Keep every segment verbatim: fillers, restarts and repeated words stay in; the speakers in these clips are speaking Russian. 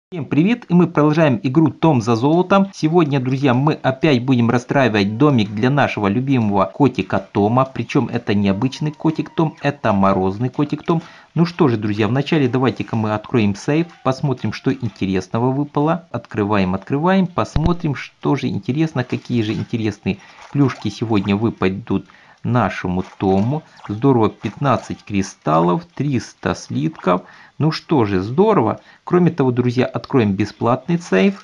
Всем привет, и мы продолжаем игру Том за золотом. Сегодня, друзья, мы опять будем расстраивать домик для нашего любимого котика Тома. Причем это не обычный котик Том, это морозный котик Том. Ну что же, друзья, вначале давайте-ка мы откроем сейф, посмотрим, что интересного выпало. Открываем, открываем, посмотрим, что же интересно, какие же интересные плюшки сегодня выпадут нашему Тому. Здорово, пятнадцать кристаллов, триста слитков. Ну что же, здорово. Кроме того, друзья, откроем бесплатный сейф.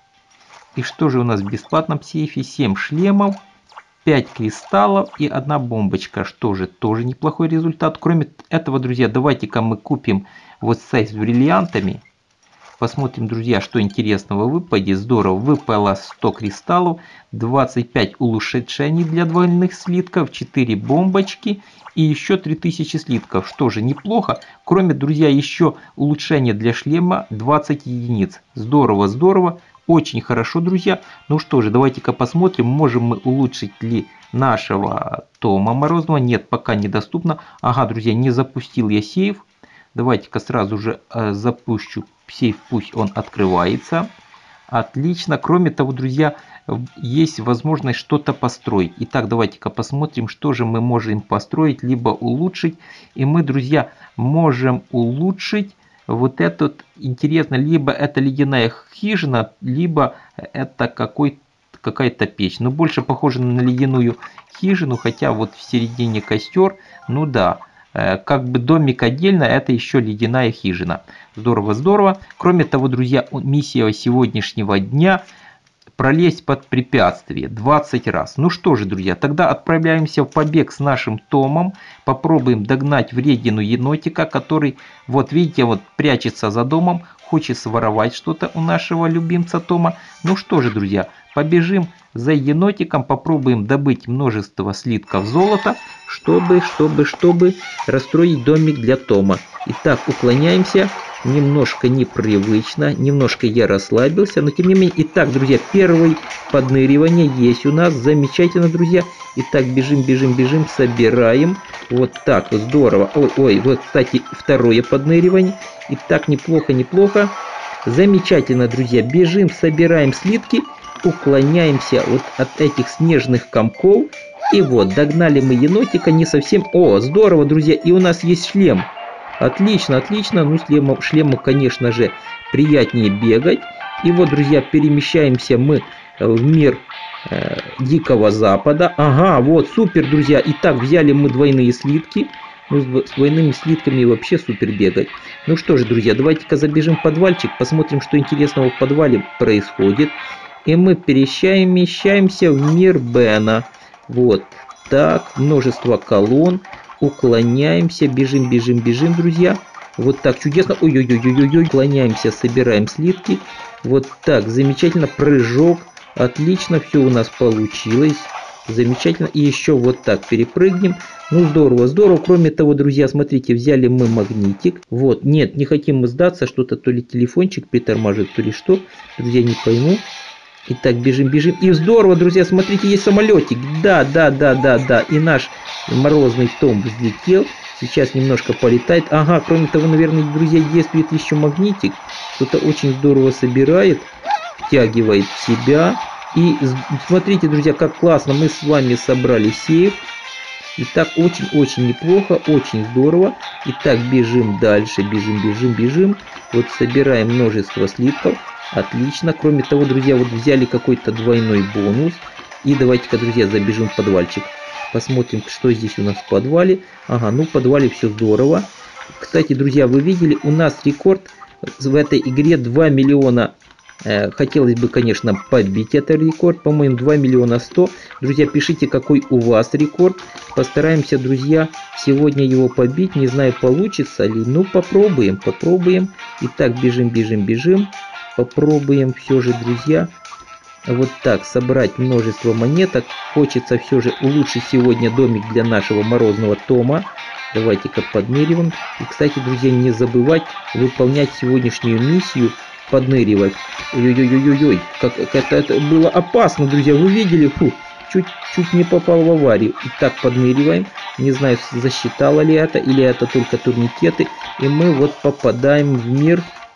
И что же у нас в бесплатном сейфе? семь шлемов, пять кристаллов и одна бомбочка. Что же, тоже неплохой результат. Кроме этого, друзья, давайте-ка мы купим вот сейф с бриллиантами. Посмотрим, друзья, что интересного выпадет. Здорово, выпало сто кристаллов, двадцать пять улучшений для двойных слитков, четыре бомбочки и еще три тысячи слитков. Что же, неплохо. Кроме, друзья, еще улучшение для шлема двадцать единиц. Здорово, здорово. Очень хорошо, друзья. Ну что же, давайте-ка посмотрим, можем мы улучшить ли нашего Тома Морозного. Нет, пока недоступно. Ага, друзья, не запустил я сейф. Давайте-ка сразу же э, запущу сейф, пусть он открывается. Отлично. Кроме того, друзья, есть возможность что-то построить. Итак, давайте-ка посмотрим, что же мы можем построить, либо улучшить. И мы, друзья, можем улучшить вот этот, интересно, либо это ледяная хижина, либо это какой какая-то печь. Но больше похоже на ледяную хижину, хотя вот в середине костер, ну да. Как бы домик отдельно, это еще ледяная хижина. Здорово, здорово. Кроме того, друзья, миссия сегодняшнего дня — пролезть под препятствие двадцать раз. Ну что же, друзья, тогда отправляемся в побег с нашим Томом. Попробуем догнать вредину енотика, который, вот видите, вот прячется за домом, хочет своровать что-то у нашего любимца Тома. Ну что же, друзья, побежим за енотиком, попробуем добыть множество слитков золота, чтобы, чтобы, чтобы расстроить домик для Тома. Итак, уклоняемся. Немножко непривычно, немножко я расслабился, но тем не менее. Итак, друзья, первое подныривание есть у нас. Замечательно, друзья. Итак, бежим, бежим, бежим, собираем. Вот так, здорово. Ой, ой, вот, кстати, второе подныривание. Итак, неплохо, неплохо. Замечательно, друзья. Бежим, собираем слитки. Уклоняемся вот от этих снежных комков. И вот, догнали мы енотика не совсем. О, здорово, друзья, и у нас есть шлем. Отлично, отлично. Ну, шлему, шлему, конечно же, приятнее бегать. И вот, друзья, перемещаемся мы в мир э, Дикого Запада. Ага, вот, супер, друзья. Итак, взяли мы двойные слитки. Ну, с двойными слитками вообще супер бегать. Ну что же, друзья, давайте-ка забежим в подвальчик. Посмотрим, что интересного в подвале происходит. И мы перемещаемся в мир Бена. Вот так, множество колонн. Уклоняемся, бежим, бежим, бежим, друзья. Вот так, чудесно. Ой-ой-ой-ой-ой. Уклоняемся, собираем слитки. Вот так, замечательно. Прыжок. Отлично, все у нас получилось. Замечательно. И еще вот так перепрыгнем. Ну, здорово, здорово. Кроме того, друзья, смотрите, взяли мы магнитик. Вот, нет, не хотим мы сдаться. Что-то то ли телефончик притормаживает, то ли что. Друзья, не пойму. Итак, бежим, бежим. И здорово, друзья, смотрите, есть самолетик. Да, да, да, да, да. И наш морозный Том взлетел. Сейчас немножко полетает. Ага, кроме того, наверное, друзья, действует еще магнитик. Что-то очень здорово собирает, втягивает в себя. И смотрите, друзья, как классно мы с вами собрали сейф. Итак, очень-очень неплохо, очень здорово. Итак, бежим дальше, бежим, бежим, бежим. Вот собираем множество слитков. Отлично. Кроме того, друзья, вот взяли какой-то двойной бонус. И давайте-ка, друзья, забежим в подвальчик. Посмотрим, что здесь у нас в подвале. Ага, ну в подвале все здорово. Кстати, друзья, вы видели, у нас рекорд в этой игре два миллиона. Э, хотелось бы, конечно, побить этот рекорд. По-моему, два миллиона сто. Друзья, пишите, какой у вас рекорд. Постараемся, друзья, сегодня его побить. Не знаю, получится ли. Ну, попробуем, попробуем. Итак, бежим, бежим, бежим. Попробуем все же, друзья, вот так собрать множество монеток. Хочется все же улучшить сегодня домик для нашего морозного Тома. Давайте-ка подныриваем. И, кстати, друзья, не забывать выполнять сегодняшнюю миссию подныривать. Ой-ой-ой-ой-ой, как, как это, это было опасно, друзья. Вы видели? Фу, чуть-чуть не попал в аварию. Итак, подныриваем. Не знаю, засчитало ли это, или это только турникеты. И мы вот попадаем в мир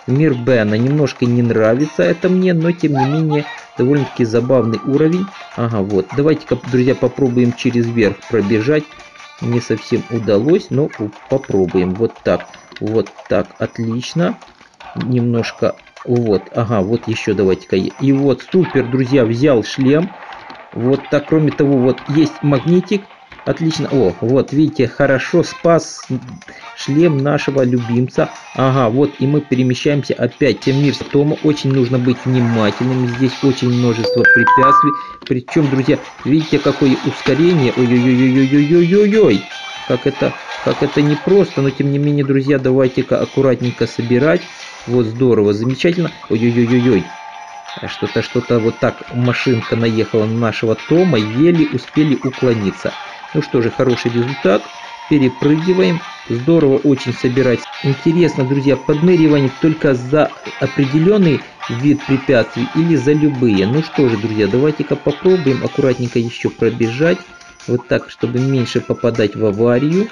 Мир Бена. Немножко не нравится это мне, но тем не менее довольно-таки забавный уровень. Ага, вот. Давайте-ка, друзья, попробуем через верх пробежать. Не совсем удалось, но попробуем. Вот так. Вот так. Отлично. Немножко. Вот. Ага, вот еще давайте-ка. И вот, супер, друзья, взял шлем. Вот так. Кроме того, вот есть магнитик. Отлично. О, вот, видите, хорошо спас шлем нашего любимца. Ага, вот и мы перемещаемся опять в мир Тома. Очень нужно быть внимательным. Здесь очень множество препятствий. Причем, друзья, видите, какое ускорение. Ой-ой-ой-ой-ой-ой-ой-ой. Как это, как это непросто. Но, тем не менее, друзья, давайте-ка аккуратненько собирать. Вот, здорово, замечательно. Ой-ой-ой-ой-ой. Что-то, что-то вот так машинка наехала на нашего Тома. Еле успели уклониться. Ну что же, хороший результат. Перепрыгиваем. Здорово очень собирать. Интересно, друзья, подныривание только за определенный вид препятствий или за любые. Ну что же, друзья, давайте-ка попробуем аккуратненько еще пробежать. Вот так, чтобы меньше попадать в аварию.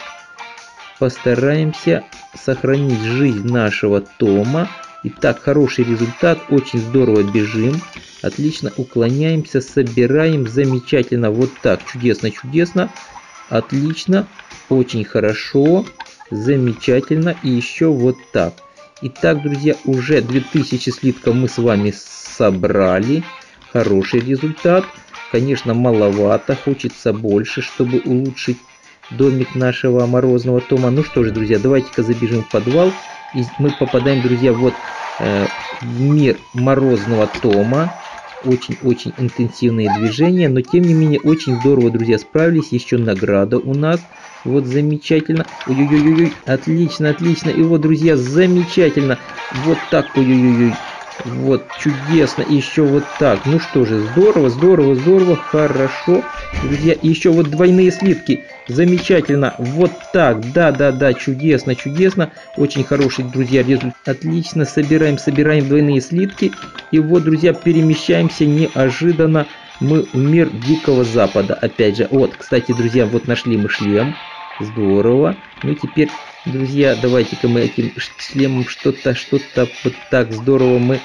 Постараемся сохранить жизнь нашего Тома. Итак, хороший результат. Очень здорово бежим. Отлично уклоняемся, собираем. Замечательно. Вот так. Чудесно, чудесно. Отлично. Очень хорошо. Замечательно. И еще вот так. Итак, друзья, уже две тысячи слитков мы с вами собрали. Хороший результат. Конечно, маловато. Хочется больше, чтобы улучшить домик нашего морозного Тома. Ну что же, друзья, давайте-ка забежим в подвал. И мы попадаем, друзья, вот э, в мир морозного Тома. Очень-очень интенсивные движения, но тем не менее очень здорово, друзья, справились. Еще награда у нас. Вот замечательно. Ой-ой-ой-ой. Отлично, отлично. И вот, друзья, замечательно. Вот так. Ой-ой-ой. Вот, чудесно. И еще вот так. Ну что же, здорово, здорово, здорово. Хорошо. Друзья, и еще вот двойные слитки. Замечательно. Вот так. Да-да-да, чудесно, чудесно. Очень хороший, друзья, результат. Отлично. Собираем, собираем двойные слитки. И вот, друзья, перемещаемся неожиданно мы в мир Дикого Запада. Опять же, вот, кстати, друзья, вот нашли мы шлем. Здорово. Ну, теперь, друзья, давайте-ка мы этим шлемом что-то, что-то вот так здорово мы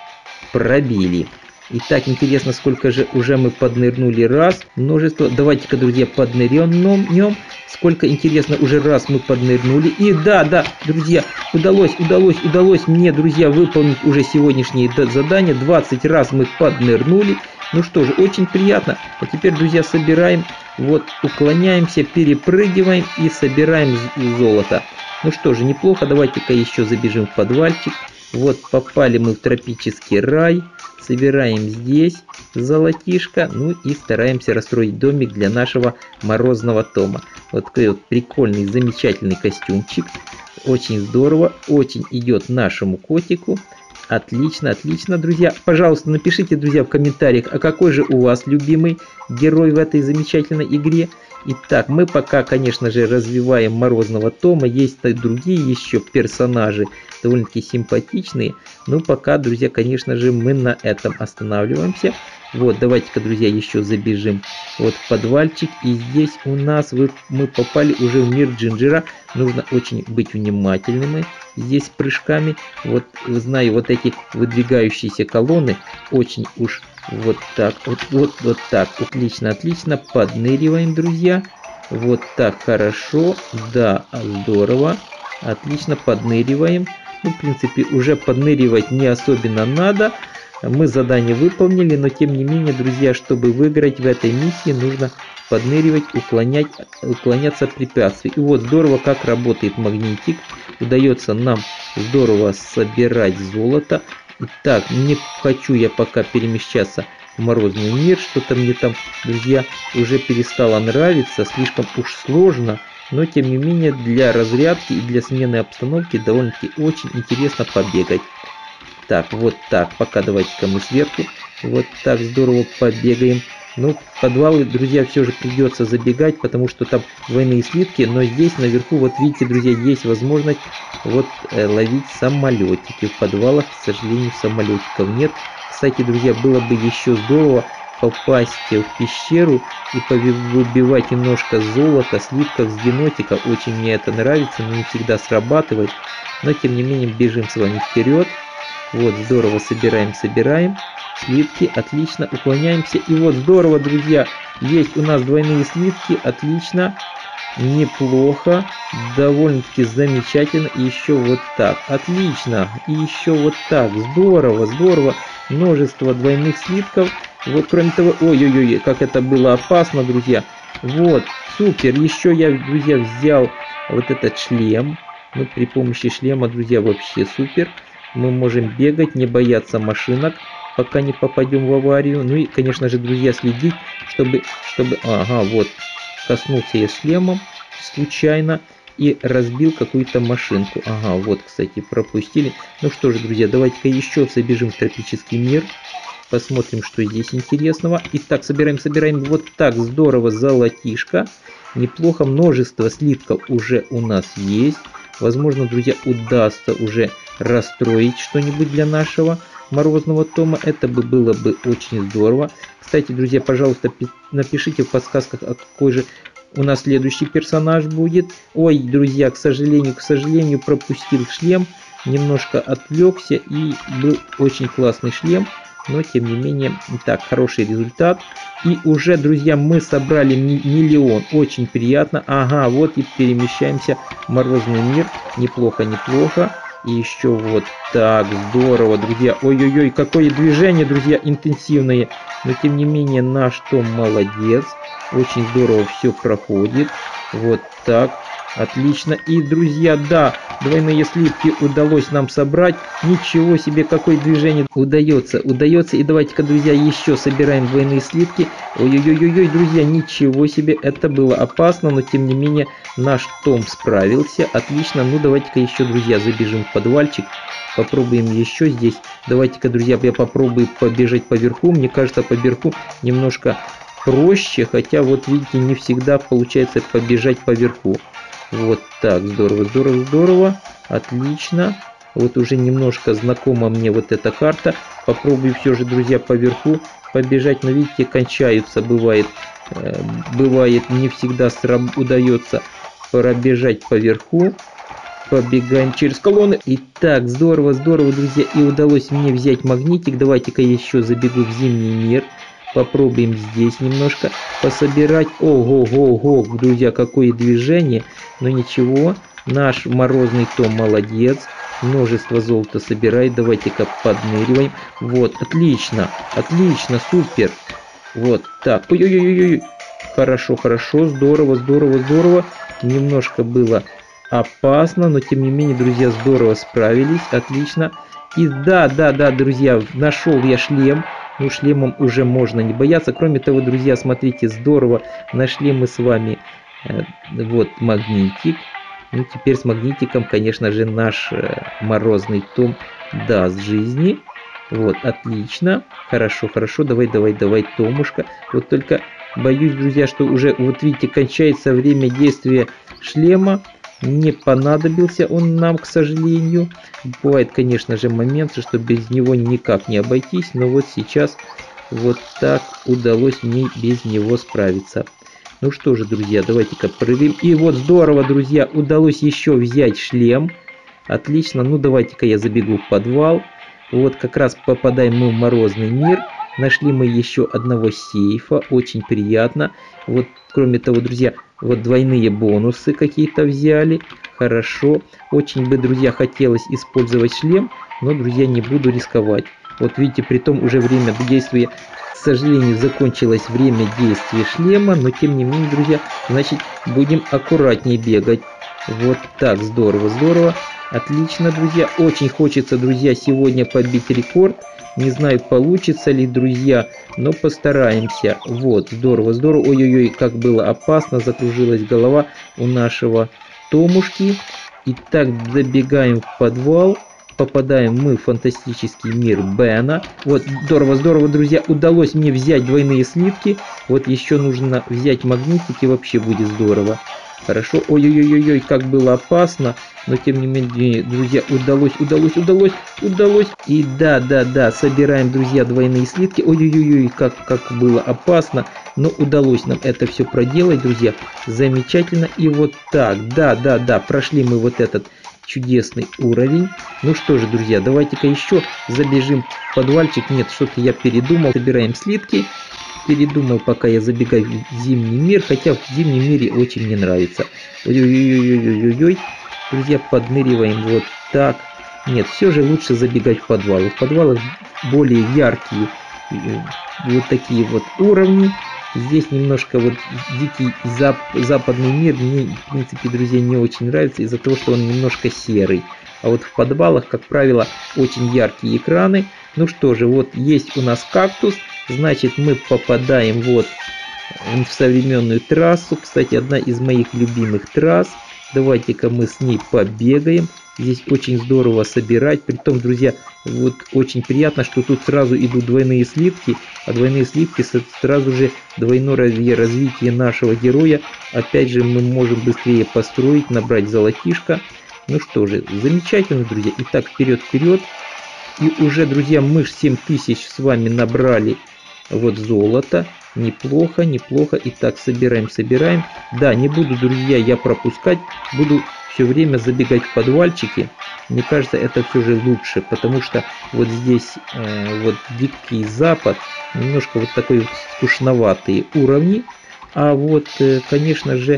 пробили. Итак, интересно, сколько же уже мы поднырнули. Раз, множество. Давайте-ка, друзья, поднырнем. Сколько, интересно, уже раз мы поднырнули. И да, да, друзья, удалось, удалось, удалось мне, друзья, выполнить уже сегодняшнее задание. двадцать раз мы поднырнули. Ну что же, очень приятно. А теперь, друзья, собираем. Вот, уклоняемся, перепрыгиваем и собираем золото. Ну что же, неплохо. Давайте-ка еще забежим в подвальчик. Вот, попали мы в тропический рай. Собираем здесь золотишко. Ну и стараемся расстроить домик для нашего морозного Тома. Вот такой вот прикольный, замечательный костюмчик. Очень здорово. Очень идет нашему котику. Отлично, отлично, друзья. Пожалуйста, напишите, друзья, в комментариях, а какой же у вас любимый герой в этой замечательной игре. Итак, мы пока, конечно же, развиваем морозного Тома. Есть и другие еще персонажи, довольно-таки симпатичные. Но пока, друзья, конечно же, мы на этом останавливаемся. Вот, давайте-ка, друзья, еще забежим вот в подвальчик. И здесь у нас вы, мы попали уже в мир Джинджера. Нужно очень быть внимательными здесь прыжками. Вот, знаю, вот эти выдвигающиеся колонны очень уж вот так, вот, вот, вот так. Отлично, отлично. Подныриваем, друзья. Вот так, хорошо. Да, здорово. Отлично, подныриваем. Ну, в принципе, уже подныривать не особенно надо. Мы задание выполнили, но тем не менее, друзья, чтобы выиграть в этой миссии, нужно подныривать, уклонять, уклоняться от препятствий. И вот здорово, как работает магнитик. Удается нам здорово собирать золото. Итак, не хочу я пока перемещаться в морозный мир. Что-то мне там, друзья, уже перестало нравиться. Слишком уж сложно. Но, тем не менее, для разрядки и для смены обстановки довольно-таки очень интересно побегать. Так, вот так. Пока давайте-ка мы сверху. Вот так здорово побегаем. Ну, в подвалы, друзья, все же придется забегать, потому что там двойные слитки. Но здесь наверху, вот видите, друзья, есть возможность вот э, ловить самолетики. В подвалах, к сожалению, самолетиков нет. Кстати, друзья, было бы еще здорово попасть в пещеру и выбивать немножко золота, слитков с енотика. Очень мне это нравится, но не всегда срабатывает. Но тем не менее бежим с вами вперед. Вот, здорово, собираем, собираем. Слитки, отлично, уклоняемся. И вот, здорово, друзья, есть у нас двойные слитки, отлично, неплохо, довольно-таки замечательно. И еще вот так, отлично, и еще вот так, здорово, здорово, множество двойных слитков. Вот, кроме того, ой-ой-ой, как это было опасно, друзья. Вот, супер, еще я, друзья, взял вот этот шлем. Ну, при помощи шлема, друзья, вообще супер. Мы можем бегать, не бояться машинок, пока не попадем в аварию. Ну и, конечно же, друзья, следить, чтобы... чтобы... Ага, вот, коснулся я шлемом случайно и разбил какую-то машинку. Ага, вот, кстати, пропустили. Ну что же, друзья, давайте-ка еще забежим в тропический мир. Посмотрим, что здесь интересного. Итак, собираем, собираем. Вот так, здорово, золотишко. Неплохо, множество слитков уже у нас есть. Возможно, друзья, удастся уже расстроить что-нибудь для нашего морозного Тома. Это бы было бы очень здорово. Кстати, друзья, пожалуйста, напишите в подсказках, а какой же у нас следующий персонаж будет. Ой, друзья, к сожалению, к сожалению, пропустил шлем. Немножко отвлекся, и был очень классный шлем. Но, тем не менее, так, хороший результат. И уже, друзья, мы собрали миллион. Очень приятно. Ага, вот и перемещаемся в морозный мир. Неплохо, неплохо. И еще вот так, здорово, друзья. Ой-ой-ой, какое движение, друзья, интенсивное. Но, тем не менее, наш Том молодец. Очень здорово все проходит. Вот так. Отлично. И, друзья, да, двойные слитки удалось нам собрать. Ничего себе, какое движение удается. Удается. И давайте-ка, друзья, еще собираем двойные слитки. Ой-ой-ой-ой, друзья, ничего себе. Это было опасно, но, тем не менее, наш Том справился. Отлично. Ну, давайте-ка еще, друзья, забежим в подвальчик. Попробуем еще здесь. Давайте-ка, друзья, я попробую побежать по верху. Мне кажется, по верху немножко проще. Хотя, вот видите, не всегда получается побежать по верху. Вот так, здорово, здорово, здорово, отлично. Вот уже немножко знакома мне вот эта карта. Попробую все же, друзья, по верху побежать. Но видите, кончаются, бывает, э, бывает не всегда удается пробежать по верху. Побегаем через колонны. Итак, здорово, здорово, друзья. И удалось мне взять магнитик. Давайте-ка еще забегу в зимний мир. Попробуем здесь немножко пособирать. Ого-го-го, друзья, какое движение. Но ничего, наш морозный Том молодец. Множество золота собирает. Давайте-ка подныриваем. Вот, отлично, отлично, супер. Вот так. Ой-ой-ой-ой. Хорошо, хорошо, здорово, здорово, здорово. Немножко было опасно, но тем не менее, друзья, здорово справились. Отлично. И да, да, да, друзья, нашел я шлем. Ну, шлемом уже можно не бояться. Кроме того, друзья, смотрите, здорово. Нашли мы с вами э, вот магнитик. Ну, теперь с магнитиком, конечно же, наш э, морозный Том даст жизни. Вот, отлично. Хорошо, хорошо. Давай, давай, давай, Томушка. Вот только боюсь, друзья, что уже, вот видите, кончается время действия шлема. Не понадобился он нам, к сожалению. Бывает, конечно же, моменты, что без него никак не обойтись. Но вот сейчас вот так удалось мне без него справиться. Ну что же, друзья, давайте-ка прыгаем. И вот здорово, друзья, удалось еще взять шлем. Отлично. Ну давайте-ка я забегу в подвал. Вот как раз попадаем мы в морозный мир. Нашли мы еще одного сейфа. Очень приятно. Вот, кроме того, друзья, вот двойные бонусы какие-то взяли. Хорошо. Очень бы, друзья, хотелось использовать шлем. Но, друзья, не буду рисковать. Вот видите, при том уже время действия, к сожалению, закончилось время действия шлема. Но, тем не менее, друзья, значит, будем аккуратнее бегать. Вот так, здорово, здорово. Отлично, друзья. Очень хочется, друзья, сегодня побить рекорд. Не знаю, получится ли, друзья, но постараемся. Вот, здорово, здорово. Ой-ой-ой, как было опасно, закружилась голова у нашего Томушки. Итак, забегаем в подвал. Попадаем мы в фантастический мир Бена. Вот, здорово, здорово, друзья. Удалось мне взять двойные слитки. Вот еще нужно взять магнитик, и вообще будет здорово. Хорошо. Ой-ой-ой-ой, как было опасно. Но тем не менее, друзья, удалось, удалось, удалось, удалось. И да, да, да, собираем, друзья, двойные слитки. Ой-ой-ой, как, как было опасно. Но удалось нам это все проделать, друзья. Замечательно. И вот так, да, да, да, прошли мы вот этот чудесный уровень. Ну что же, друзья, давайте-ка еще забежим в подвальчик. Нет, что-то я передумал. Собираем слитки. Передумал, пока я забегаю в зимний мир. Хотя в зимнем мире очень не нравится. Ой-ой-ой-ой-ой-ой. Друзья, подныриваем вот так. Нет, все же лучше забегать в подвалы. В подвалах более яркие вот такие вот уровни. Здесь немножко вот дикий зап западный мир мне, в принципе, друзья, не очень нравится из-за того, что он немножко серый. А вот в подвалах, как правило, очень яркие экраны. Ну что же, вот есть у нас кактус. Значит, мы попадаем вот в современную трассу. Кстати, одна из моих любимых трасс. Давайте-ка мы с ней побегаем. Здесь очень здорово собирать. Притом, друзья, вот очень приятно, что тут сразу идут двойные слитки. А двойные слитки сразу же двойное развитие нашего героя. Опять же, мы можем быстрее построить, набрать золотишко. Ну что же, замечательно, друзья. Итак, вперед-вперед. И уже, друзья, мы семь тысяч с вами набрали вот золото. Неплохо, неплохо. Итак, собираем, собираем. Да, не буду, друзья, я пропускать. Буду все время забегать в подвальчики. Мне кажется, это все же лучше, потому что вот здесь э, вот Дикий Запад, немножко вот такой вот скучноватые уровни. А вот, э, конечно же,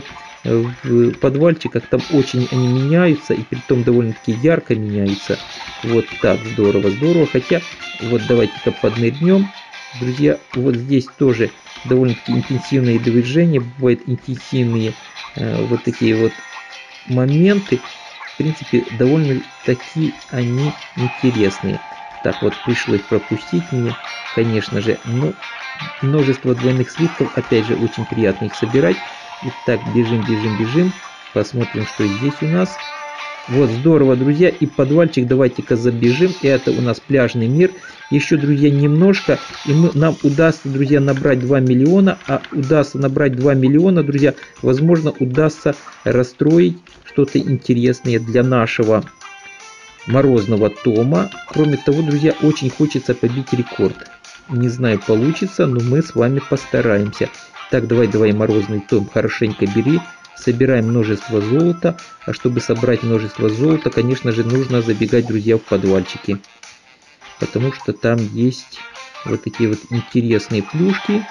в подвальчиках там очень они меняются, и притом довольно-таки ярко меняются. Вот так, здорово, здорово. Хотя, вот давайте-ка поднырнем. Друзья, вот здесь тоже довольно-таки интенсивные движения, бывают интенсивные э, вот такие вот моменты. В принципе, довольно-таки они интересные. Так, вот пришлось пропустить мне, конечно же, но множество двойных слитков, опять же, очень приятно их собирать. Итак, бежим, бежим, бежим. Посмотрим, что здесь у нас. Вот, здорово, друзья. И подвальчик давайте-ка забежим. И это у нас пляжный мир. Еще, друзья, немножко. И мы, нам удастся, друзья, набрать два миллиона. А удастся набрать два миллиона, друзья, возможно, удастся расстроить что-то интересное для нашего Морозного Тома. Кроме того, друзья, очень хочется побить рекорд. Не знаю, получится, но мы с вами постараемся. Так, давай, давай, Морозный Том, хорошенько бери. Собираем множество золота. А чтобы собрать множество золота, конечно же, нужно забегать, друзья, в подвальчики. Потому что там есть вот такие вот интересные плюшки.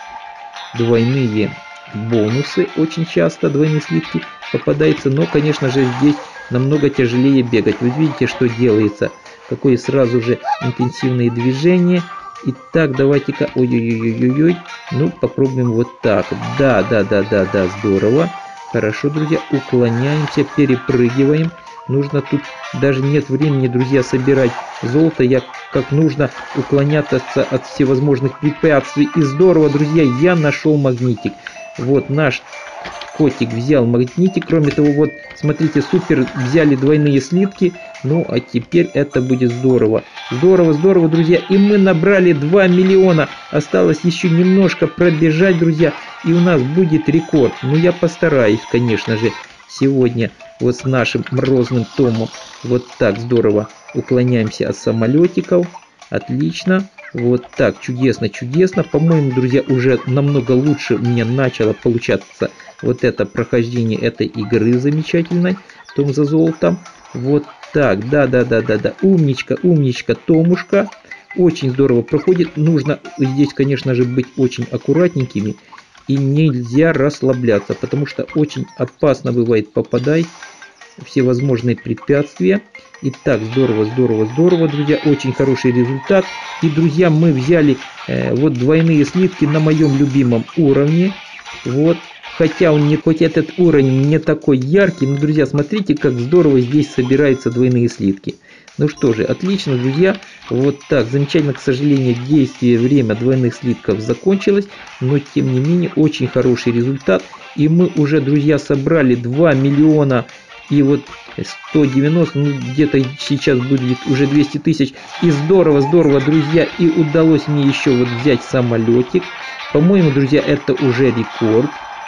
Двойные бонусы. Очень часто двойные слитки попадаются. Но, конечно же, здесь намного тяжелее бегать. Вы видите, что делается. Какое сразу же интенсивные движения. Итак, давайте-ка, ой-ой-ой-ой-ой, ну, попробуем вот так. Да, да, да, да, да, здорово. Хорошо, друзья, уклоняемся, перепрыгиваем. Нужно тут, даже нет времени, друзья, собирать золото. Я как нужно уклоняться от всевозможных препятствий. И здорово, друзья, я нашел магнитик. Вот наш котик взял магнитик. Кроме того, вот, смотрите, супер, взяли двойные слитки. Ну, а теперь это будет здорово. Здорово, здорово, друзья. И мы набрали два миллиона. Осталось еще немножко пробежать, друзья. И у нас будет рекорд. Ну, я постараюсь, конечно же, сегодня вот с нашим Морозным Томом. Вот так здорово уклоняемся от самолетиков. Отлично. Вот так, чудесно, чудесно. По-моему, друзья, уже намного лучше у меня начало получаться вот это прохождение этой игры замечательной. Том за золотом. Вот так, да, да, да, да, да. Умничка, умничка, Томушка. Очень здорово проходит. Нужно здесь, конечно же, быть очень аккуратненькими. И нельзя расслабляться, потому что очень опасно бывает попадать в всевозможные препятствия. Итак, здорово, здорово, здорово, друзья. Очень хороший результат. И, друзья, мы взяли э, вот двойные слитки на моем любимом уровне. Вот. Хотя он не, хоть этот уровень не такой яркий, но, друзья, смотрите, как здорово здесь собираются двойные слитки. Ну что же, отлично, друзья. Вот так, замечательно, к сожалению, действие, время двойных слитков закончилось. Но, тем не менее, очень хороший результат. И мы уже, друзья, собрали два миллиона и вот сто девяносто, ну где-то сейчас будет уже двести тысяч. И здорово, здорово, друзья. И удалось мне еще вот взять самолетик. По-моему, друзья, это уже рекорд.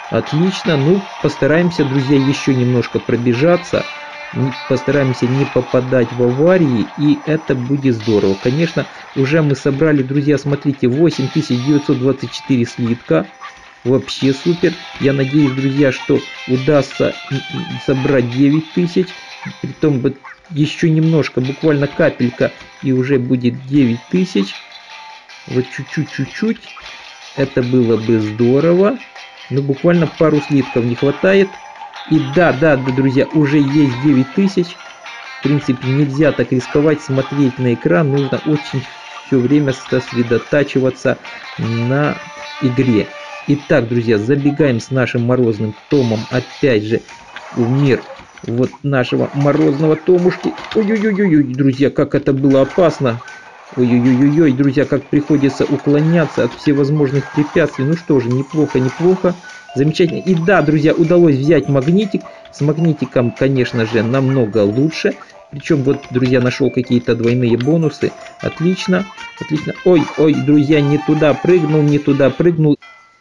Отлично. Ну, постараемся, друзья, еще немножко пробежаться. Постараемся не попадать в аварии, и это будет здорово. Конечно, уже мы собрали, друзья, смотрите, восемь тысяч девятьсот двадцать четыре слитка. Вообще супер. Я надеюсь, друзья, что удастся собрать девять тысяч. Притом бы еще немножко, буквально капелька, и уже будет девять тысяч. Вот чуть-чуть, чуть-чуть. Это было бы здорово. Но буквально пару слитков не хватает. И да, да, да, друзья, уже есть девять тысяч. В принципе, нельзя так рисковать, смотреть на экран. Нужно очень все время сосредотачиваться на игре. Итак, друзья, забегаем с нашим морозным Томом опять же в мир вот нашего морозного Томушки. Ой-ой-ой-ой, друзья, как это было опасно. Ой-ой-ой-ой, друзья, как приходится уклоняться от всевозможных препятствий. Ну что же, неплохо, неплохо. Замечательно. И да, друзья, удалось взять магнитик. С магнитиком, конечно же, намного лучше. Причем, вот, друзья, нашел какие-то двойные бонусы. Отлично, отлично. Ой, ой, друзья, не туда прыгнул, не туда прыгнул.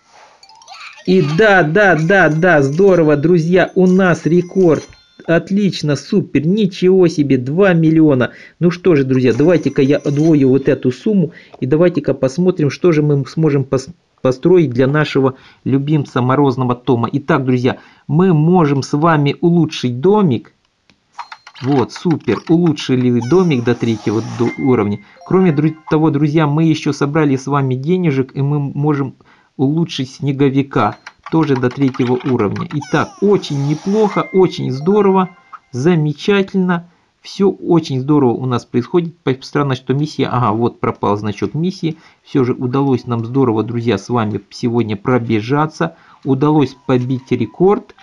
И да, да, да, да, здорово, друзья, у нас рекорд. Отлично, супер, ничего себе, два миллиона. Ну что же, друзья, давайте-ка я удвою вот эту сумму. И давайте-ка посмотрим, что же мы сможем построить для нашего любимца морозного Тома. Итак, друзья, мы можем с вами улучшить домик. Вот, супер, улучшили домик до третьего уровня. Кроме того, друзья, мы еще собрали с вами денежек, и мы можем улучшить снеговика тоже до третьего уровня. Итак, очень неплохо, очень здорово, замечательно. Все очень здорово у нас происходит. Странно, что миссия... Ага, вот пропал значок миссии. Все же удалось нам здорово, друзья, с вами сегодня пробежаться. Удалось побить рекорд.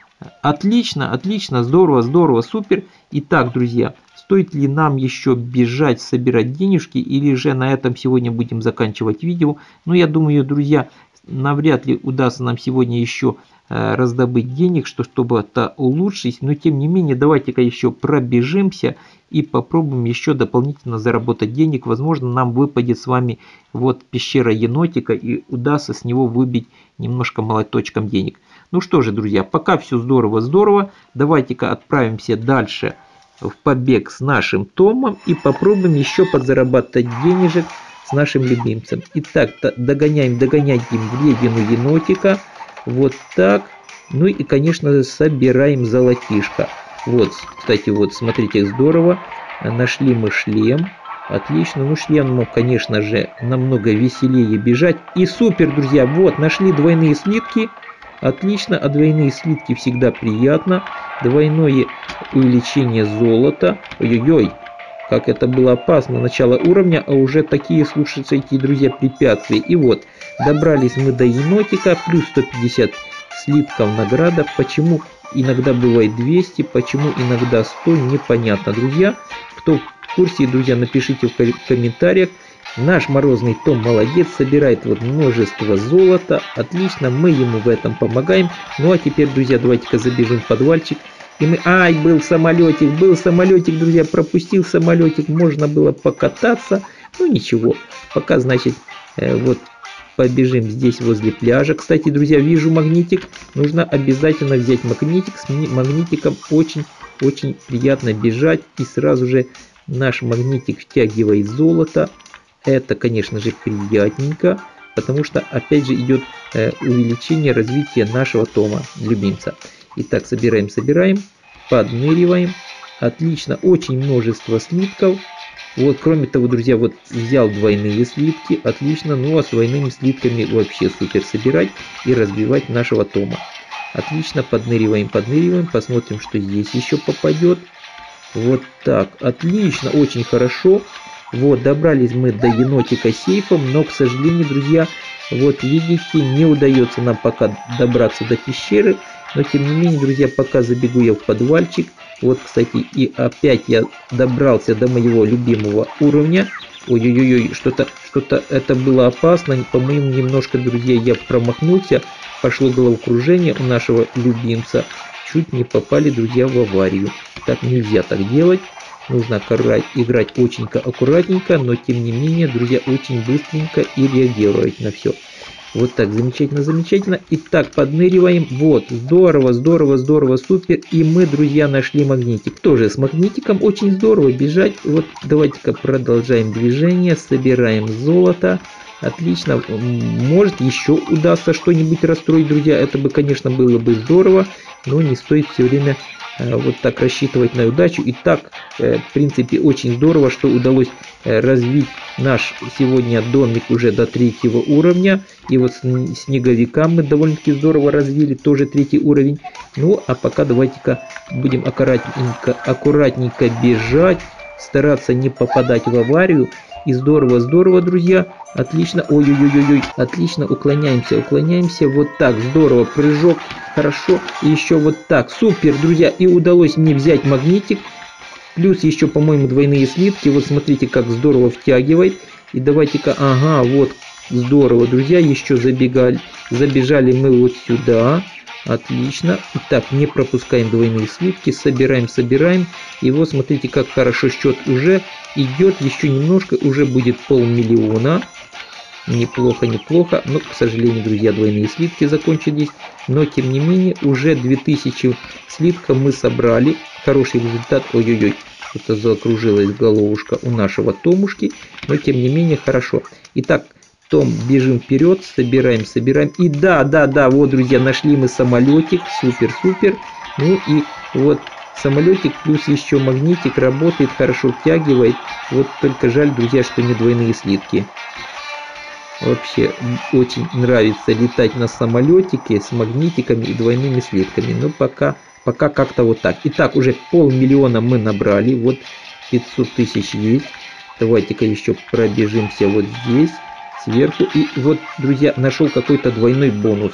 Отлично, отлично, здорово, здорово, супер. Итак, друзья, стоит ли нам еще бежать, собирать денежки, или же на этом сегодня будем заканчивать видео? Ну, я думаю, друзья, навряд ли удастся нам сегодня еще э, раздобыть денег, что, чтобы это улучшить. Но, тем не менее, давайте-ка еще пробежимся и попробуем еще дополнительно заработать денег. Возможно, нам выпадет с вами вот пещера енотика, и удастся с него выбить немножко молоточком денег. Ну что же, друзья, пока все здорово-здорово. Давайте-ка отправимся дальше в побег с нашим Томом и попробуем еще подзарабатывать денежек с нашим любимцем. Итак, догоняем, догоняем вредину енотика. Вот так. Ну и, конечно, собираем золотишко. Вот, кстати, вот, смотрите, здорово. Нашли мы шлем. Отлично. Ну, шлем, конечно же, намного веселее бежать. И супер, друзья, вот, нашли двойные слитки. Отлично, а двойные слитки всегда приятно. Двойное увеличение золота. Ой-ой-ой, как это было опасно. Начало уровня, а уже такие, слушайте, эти, друзья, препятствия. И вот, добрались мы до енотика. Плюс сто пятьдесят слитков награда. Почему иногда бывает двести, почему иногда сто, непонятно, друзья. Кто в курсе, друзья, напишите в комментариях. Наш морозный Том молодец, собирает вот множество золота. Отлично, мы ему в этом помогаем. Ну а теперь, друзья, давайте-ка забежим в подвальчик. И мы... Ай, был самолетик, был самолетик, друзья, пропустил самолетик. Можно было покататься. Ну ничего, пока, значит, э, вот побежим здесь возле пляжа. Кстати, друзья, вижу магнитик. Нужно обязательно взять магнитик. С магнитиком очень-очень приятно бежать. И сразу же наш магнитик втягивает золото. Это, конечно же, приятненько, потому что, опять же, идет э, увеличение развития нашего Тома, любимца. Итак, собираем, собираем, подныриваем. Отлично, очень множество слитков. Вот, кроме того, друзья, вот взял двойные слитки. Отлично, ну а с двойными слитками вообще супер собирать и разбивать нашего Тома. Отлично, подныриваем, подныриваем, посмотрим, что здесь еще попадет. Вот так, отлично, очень хорошо. Вот, добрались мы до енотика сейфом, но, к сожалению, друзья, вот видите, не удается нам пока добраться до пещеры. Но, тем не менее, друзья, пока забегу я в подвальчик. Вот, кстати, и опять я добрался до моего любимого уровня. Ой-ой-ой, что-то, что-то это было опасно. По-моему, немножко, друзья, я промахнулся. Пошло головокружение у нашего любимца. Чуть не попали, друзья, в аварию. Так нельзя так делать. Нужно играть очень аккуратненько, но тем не менее, друзья, очень быстренько и реагировать на все. Вот так, замечательно, замечательно. Итак, подныриваем. Вот, здорово, здорово, здорово, супер. И мы, друзья, нашли магнитик. Тоже с магнитиком очень здорово бежать. Вот, давайте-ка продолжаем движение. Собираем золото. Отлично. Может, еще удастся что-нибудь расстроить, друзья. Это бы, конечно, было бы здорово. Но не стоит все время вот так рассчитывать на удачу. И так, в принципе, очень здорово, что удалось развить наш сегодня домик уже до третьего уровня. И вот снеговика мы довольно-таки здорово развили, тоже третий уровень. Ну, а пока давайте-ка будем аккуратненько, аккуратненько бежать, стараться не попадать в аварию. И здорово, здорово, друзья. Отлично. Ой-ой-ой-ой. Отлично. Уклоняемся, уклоняемся. Вот так. Здорово. Прыжок. Хорошо. И еще вот так. Супер, друзья. И удалось мне взять магнитик. Плюс еще, по-моему, двойные слитки. Вот смотрите, как здорово втягивает. И давайте-ка. Ага, вот. Здорово, друзья. Еще забегали. Забежали мы вот сюда. Отлично. Итак, не пропускаем двойные слитки. Собираем, собираем. И вот смотрите, как хорошо счет уже идет. Еще немножко, уже будет полмиллиона. Неплохо, неплохо. Но, к сожалению, друзья, двойные слитки закончились. Но, тем не менее, уже две тысячи слитков мы собрали. Хороший результат. Ой-ой-ой. Что-то закружилась головушка у нашего Томушки. Но, тем не менее, хорошо. Итак, Том, бежим вперед, собираем, собираем. И да, да, да, вот, друзья, нашли мы самолетик. Супер, супер. Ну и вот самолетик плюс еще магнитик работает, хорошо втягивает. Вот только жаль, друзья, что не двойные слитки. Вообще очень нравится летать на самолетике с магнитиками и двойными слитками. Но пока, пока как-то вот так. Итак, уже полмиллиона мы набрали. Вот пятьсот тысяч есть. Давайте-ка еще пробежимся вот здесь. Сверху. И вот, друзья, нашел какой-то двойной бонус.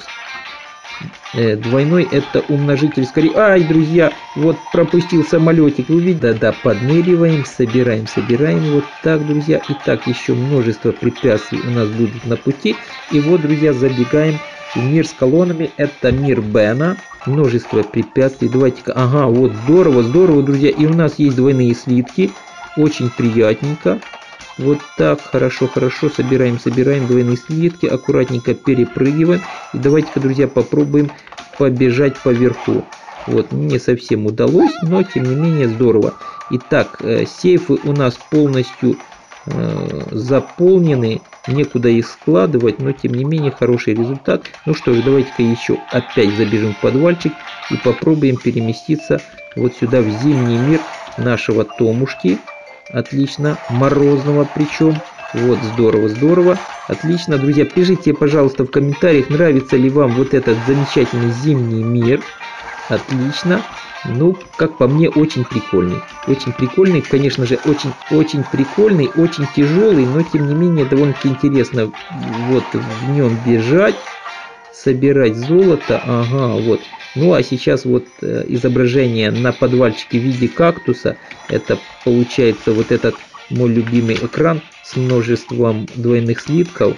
Э, двойной это умножитель скорее. Ай, друзья, вот пропустил самолетик. Вы видите? Да-да, подныриваем, собираем, собираем. Вот так, друзья. И так еще множество препятствий у нас будут на пути. И вот, друзья, забегаем в мир с колоннами. Это мир Бена. Множество препятствий. Давайте-ка. Ага, вот здорово, здорово, друзья. И у нас есть двойные слитки. Очень приятненько. Вот так, хорошо, хорошо, собираем, собираем двойные слитки, аккуратненько перепрыгиваем. И давайте-ка, друзья, попробуем побежать по верху. Вот, не совсем удалось, но тем не менее здорово. Итак, сейфы у нас полностью э, заполнены, некуда их складывать, но тем не менее хороший результат. Ну что ж, давайте-ка еще опять забежим в подвальчик и попробуем переместиться вот сюда, в зимний мир нашего Томушки. Отлично, морозного причем. Вот, здорово, здорово. Отлично, друзья, пишите, пожалуйста, в комментариях, нравится ли вам вот этот замечательный зимний мир. Отлично. Ну, как по мне, очень прикольный. Очень прикольный, конечно же, очень-очень прикольный, очень тяжелый, но тем не менее довольно-таки интересно вот в нем бежать, собирать золото. Ага, вот. Ну а сейчас вот э, изображение на подвальчике в виде кактуса. Это получается вот этот мой любимый экран с множеством двойных слитков.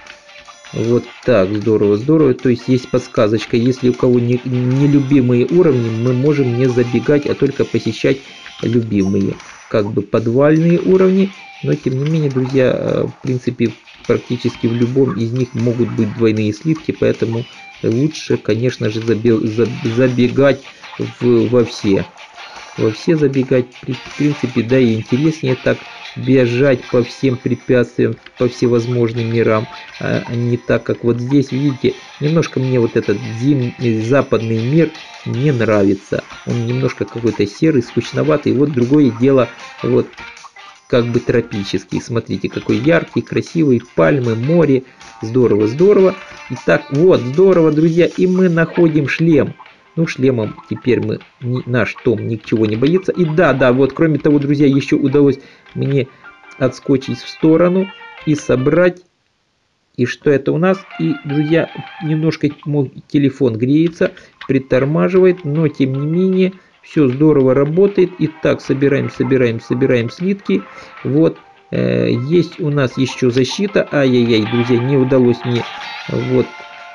Вот так, здорово, здорово. То есть есть подсказочка. Если у кого не, не любимые уровни, мы можем не забегать, а только посещать любимые. Как бы подвальные уровни. Но тем не менее, друзья, э, в принципе, практически в любом из них могут быть двойные слитки. Поэтому лучше, конечно же, забегать в, во все. Во все забегать, в принципе, да и интереснее так бежать по всем препятствиям, по всевозможным мирам, а не так, как вот здесь, видите, немножко мне вот этот зимний западный мир не нравится. Он немножко какой-то серый, скучноватый. Вот другое дело, вот как бы тропический. Смотрите, какой яркий, красивый, пальмы, море. Здорово, здорово. Итак, вот, здорово, друзья, и мы находим шлем. Ну, шлемом теперь мы, не, наш Том ничего не боится. И да, да, вот, кроме того, друзья, еще удалось мне отскочить в сторону и собрать. И что это у нас? И, друзья, немножко мой телефон греется, притормаживает, но, тем не менее, все здорово работает. Итак, собираем, собираем, собираем слитки. Вот. Есть у нас еще защита. Ай-яй-яй, друзья, не удалось мне вот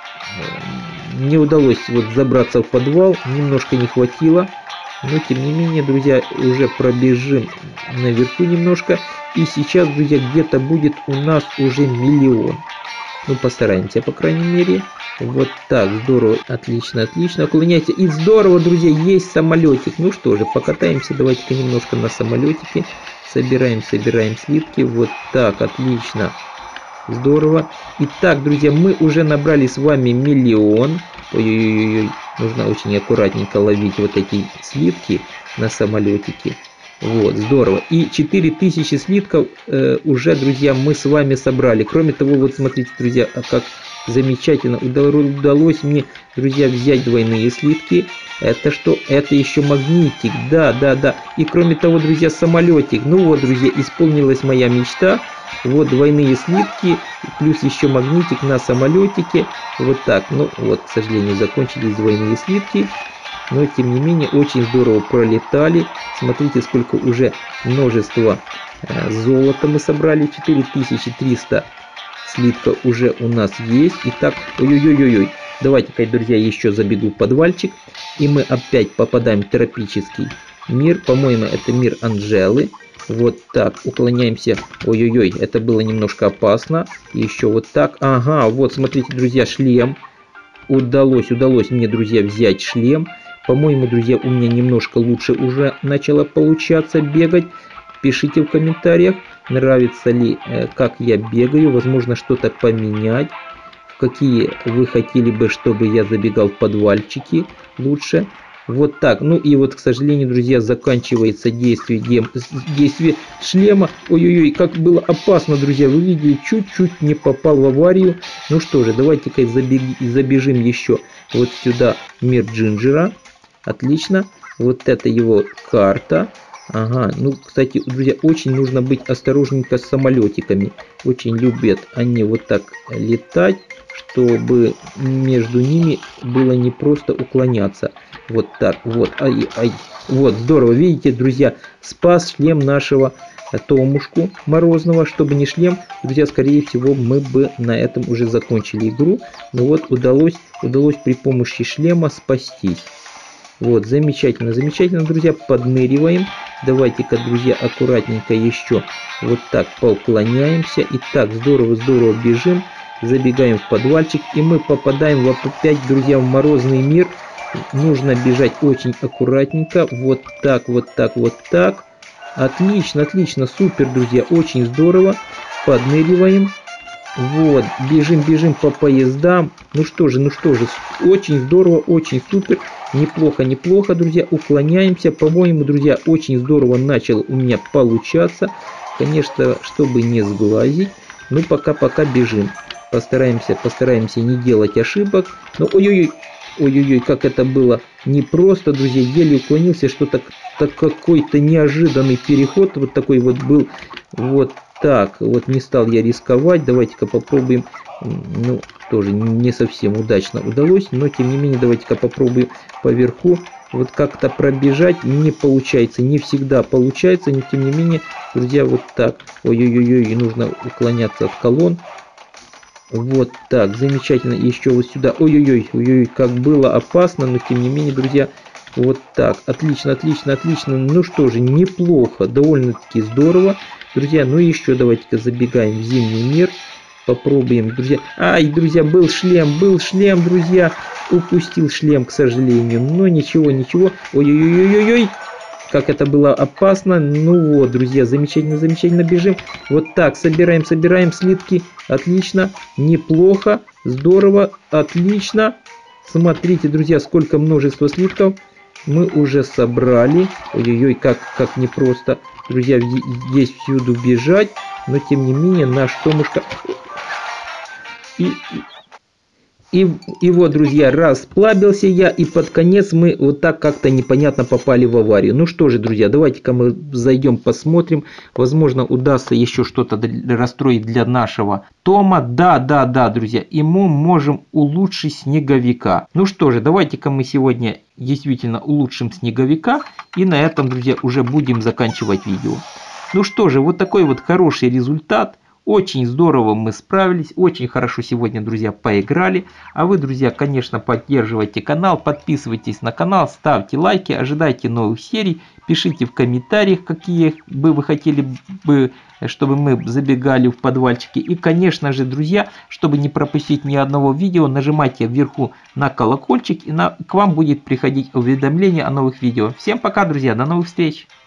не удалось вот забраться в подвал, немножко не хватило, но тем не менее, друзья, уже пробежим наверху немножко, и сейчас, друзья, где-то будет у нас уже миллион. Ну, постараемся, по крайней мере. Вот так, здорово, отлично, отлично. Уклоняйте. И здорово, друзья, есть самолетик. Ну что же, покатаемся, давайте-ка немножко на самолетике. Собираем, собираем слитки. Вот так, отлично. Здорово. Итак, друзья, мы уже набрали с вами миллион. Ой-ой-ой, нужно очень аккуратненько ловить вот эти слитки на самолетике. Вот, здорово. И четыре тысячи слитков э, уже, друзья, мы с вами собрали. Кроме того, вот смотрите, друзья, как замечательно удалось мне, друзья, взять двойные слитки. Это что? Это еще магнитик. Да, да, да. И кроме того, друзья, самолетик. Ну вот, друзья, исполнилась моя мечта. Вот двойные слитки, плюс еще магнитик на самолетике. Вот так. Ну вот, к сожалению, закончились двойные слитки. Но, тем не менее, очень здорово пролетали. Смотрите, сколько уже множество э, золота мы собрали. четыре тысячи триста слитка уже у нас есть. Итак, ой-ой-ой-ой. Давайте-ка, друзья, еще забегу в подвальчик. И мы опять попадаем в тропический мир. По-моему, это мир Анжелы. Вот так, уклоняемся. Ой-ой-ой, это было немножко опасно. Еще вот так. Ага, вот, смотрите, друзья, шлем. Удалось, удалось мне, друзья, взять шлем. По-моему, друзья, у меня немножко лучше уже начало получаться бегать. Пишите в комментариях, нравится ли, как я бегаю. Возможно, что-то поменять. В какие вы хотели бы, чтобы я забегал в подвальчики лучше. Вот так. Ну и вот, к сожалению, друзья, заканчивается действие, действие шлема. Ой-ой-ой, как было опасно, друзья. Вы видели, чуть-чуть не попал в аварию. Ну что же, давайте-ка забежим еще вот сюда, мир Джинджера. Отлично. Вот это его карта. Ага, ну, кстати, друзья, очень нужно быть осторожненько с самолетиками. Очень любят они вот так летать, чтобы между ними было не просто уклоняться. Вот так, вот, ай, ай, вот, здорово, видите, друзья, спас шлем нашего Томушку Морозного. Чтобы не шлем, друзья, скорее всего, мы бы на этом уже закончили игру. Но вот удалось, удалось при помощи шлема спастись. Вот, замечательно, замечательно, друзья, подныриваем. Давайте-ка, друзья, аккуратненько еще вот так поуклоняемся. И так, здорово, здорово бежим, забегаем в подвальчик. И мы попадаем опять, друзья, в морозный мир. Нужно бежать очень аккуратненько. Вот так, вот так, вот так. Отлично, отлично, супер, друзья, очень здорово. Подныриваем. Вот, бежим, бежим по поездам. Ну что же, ну что же, очень здорово, очень супер. Неплохо, неплохо, друзья, уклоняемся. По-моему, друзья, очень здорово начало у меня получаться. Конечно, чтобы не сглазить. Ну, пока-пока бежим. Постараемся, постараемся не делать ошибок. Но ой-ой-ой, ой-ой-ой, как это было непросто, друзья. Еле уклонился, что-то так, какой-то неожиданный переход. Вот такой вот был. Вот так, вот не стал я рисковать. Давайте-ка попробуем. Ну, тоже не совсем удачно удалось, но тем не менее давайте-ка попробуем поверху вот как-то пробежать. Не получается, не всегда получается, но тем не менее, друзья, вот так. Ой-ой-ой, нужно уклоняться от колонн. Вот так, замечательно. Еще вот сюда. Ой-ой-ой, ой-ой, как было опасно, но тем не менее, друзья, вот так. Отлично, отлично, отлично. Ну что же, неплохо, довольно-таки здорово. Друзья, ну еще давайте-ка забегаем в зимний мир. Попробуем, друзья. Ай, друзья, был шлем, был шлем, друзья. Упустил шлем, к сожалению. Но ничего, ничего. Ой-ой-ой-ой-ой. Как это было опасно. Ну вот, друзья, замечательно, замечательно бежим. Вот так, собираем, собираем слитки. Отлично, неплохо, здорово, отлично. Смотрите, друзья, сколько множество слитков мы уже собрали. Ой-ой-ой, как, как непросто, друзья, здесь всюду бежать. Но тем не менее, наш Томушка... И, и, и вот, друзья, расплавился я, и под конец мы вот так как-то непонятно попали в аварию. Ну что же, друзья, давайте-ка мы зайдем, посмотрим. Возможно, удастся еще что-то расстроить для нашего Тома. Да, да, да, друзья, и мы можем улучшить снеговика. Ну что же, давайте-ка мы сегодня действительно улучшим снеговика. И на этом, друзья, уже будем заканчивать видео. Ну что же, вот такой вот хороший результат. Очень здорово мы справились, очень хорошо сегодня, друзья, поиграли. А вы, друзья, конечно, поддерживайте канал, подписывайтесь на канал, ставьте лайки, ожидайте новых серий, пишите в комментариях, какие бы вы хотели бы, чтобы мы забегали в подвальчики. И, конечно же, друзья, чтобы не пропустить ни одного видео, нажимайте вверху на колокольчик, и на, к вам будет приходить уведомление о новых видео. Всем пока, друзья, до новых встреч!